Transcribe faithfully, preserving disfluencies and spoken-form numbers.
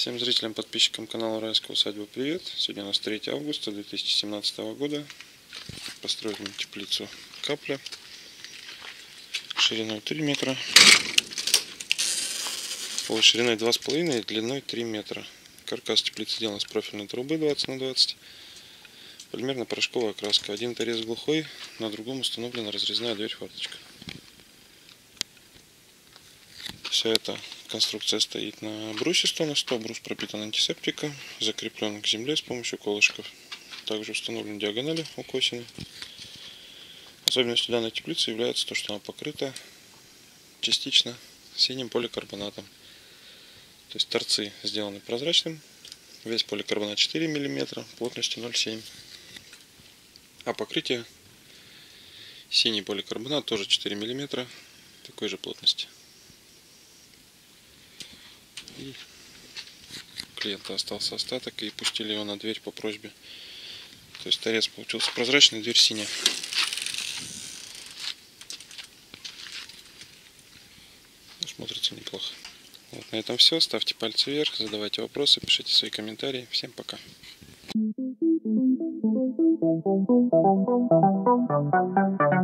Всем зрителям, подписчикам канала Райская усадьба привет! Сегодня у нас третье августа две тысячи семнадцатого года. Построили теплицу капля шириной три метра, ой, шириной два с половиной и длиной три метра. Каркас теплицы сделан из профильной трубы двадцать на двадцать. Полимерно-порошковая краска. Один торец глухой, на другом установлена разрезная дверь-форточка. Вся эта конструкция стоит на брусе сто на сто. Брус пропитан антисептиком, закреплен к земле с помощью колышков. Также установлены диагонали укосины. Особенностью данной теплицы является то, что она покрыта частично синим поликарбонатом. То есть торцы сделаны прозрачным. Вес поликарбонат четыре миллиметра, плотностью ноль целых семь десятых. А покрытие синий поликарбонат тоже четыре миллиметра, такой же плотности. И у клиента остался остаток, и пустили его на дверь по просьбе. То есть торец получился прозрачный, дверь синяя. Смотрится неплохо. Вот, на этом все. Ставьте пальцы вверх, задавайте вопросы, пишите свои комментарии. Всем пока. Thank you.